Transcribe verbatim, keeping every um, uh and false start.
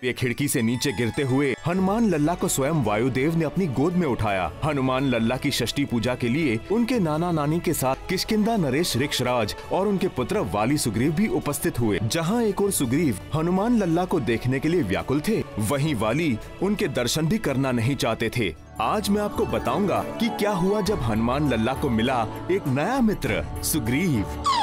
ये खिड़की से नीचे गिरते हुए हनुमान लल्ला को स्वयं वायुदेव ने अपनी गोद में उठाया। हनुमान लल्ला की षष्ठी पूजा के लिए उनके नाना नानी के साथ किष्किंधा नरेश ऋक्षराज और उनके पुत्र वाली सुग्रीव भी उपस्थित हुए। जहाँ एक और सुग्रीव हनुमान लल्ला को देखने के लिए व्याकुल थे, वहीं वाली उनके दर्शन भी करना नहीं चाहते थे। आज मैं आपको बताऊंगा कि क्या हुआ जब हनुमान लल्ला को मिला एक नया मित्र सुग्रीव।